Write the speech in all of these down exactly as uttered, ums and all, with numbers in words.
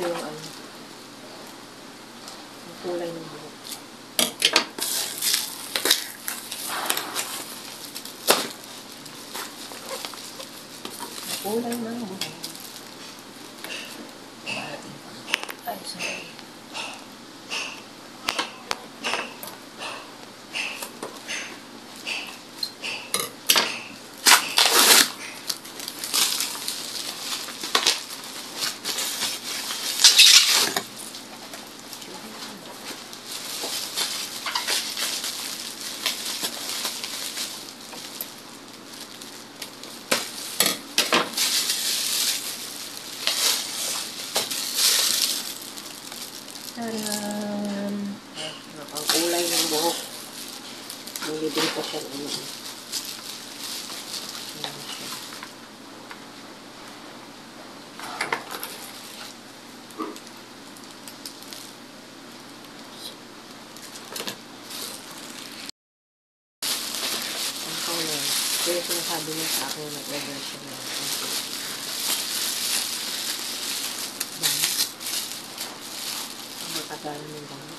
ko yung ano, yung kulay ng buhok. Yung kulay ng buhok. Ay, sorry. Taran! Ang kulay ng buhok. Nilibig pa siya ano. Ayan siya. Ang color. Kaya sinasabi niya sa akin na nag-order siya na. Matagalan yung gamit.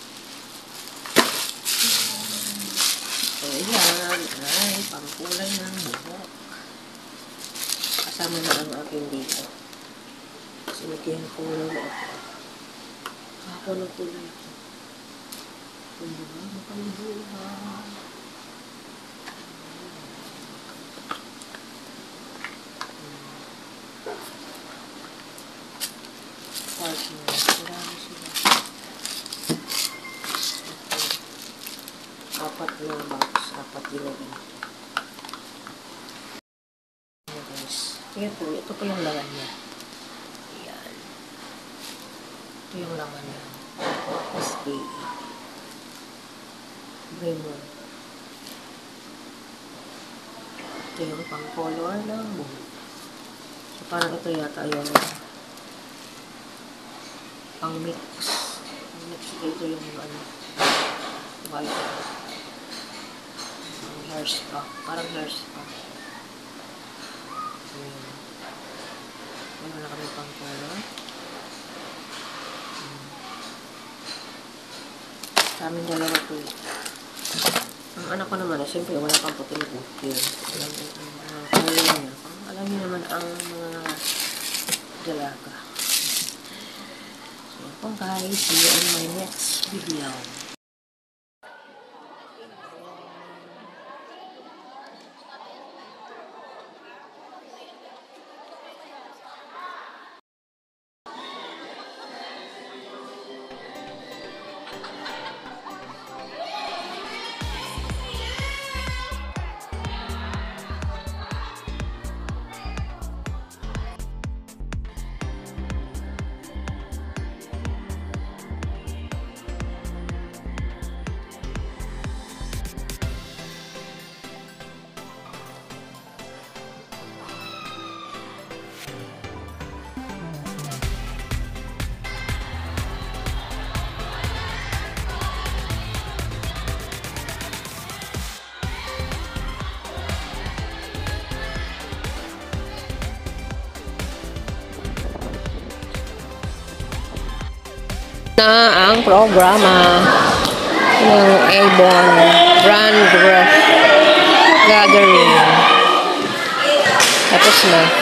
So, yan. Ay, pangkulay ng buhok. Kasama na ang aking dito. Sinigyan ko lang ako. Ako ng kulay ito. Kung ba, makalibuhan. Partner. Marami sila. Apat na box. Apat dilawin. Ayan guys. Ito, ito po yung laman niya. Ayan. Ito yung laman niya. S B E. Braymon. Ito yung pang color ng buhok. So parang ito yata yung pang mix. Pang mix ito yung ano. White. Hair spa. Parang hair spa. Ayan. Meron na kami pang color. Sa amin dalawa po. Ang anak ko naman, eh, siyempre wala pang puti na buhok yun. Alam mo, ang color niya. Alam niyo naman ang mga dalaga. So, po guys, see you in my next video. Na ang programa ng Avon Brand Gathering. Tapos na.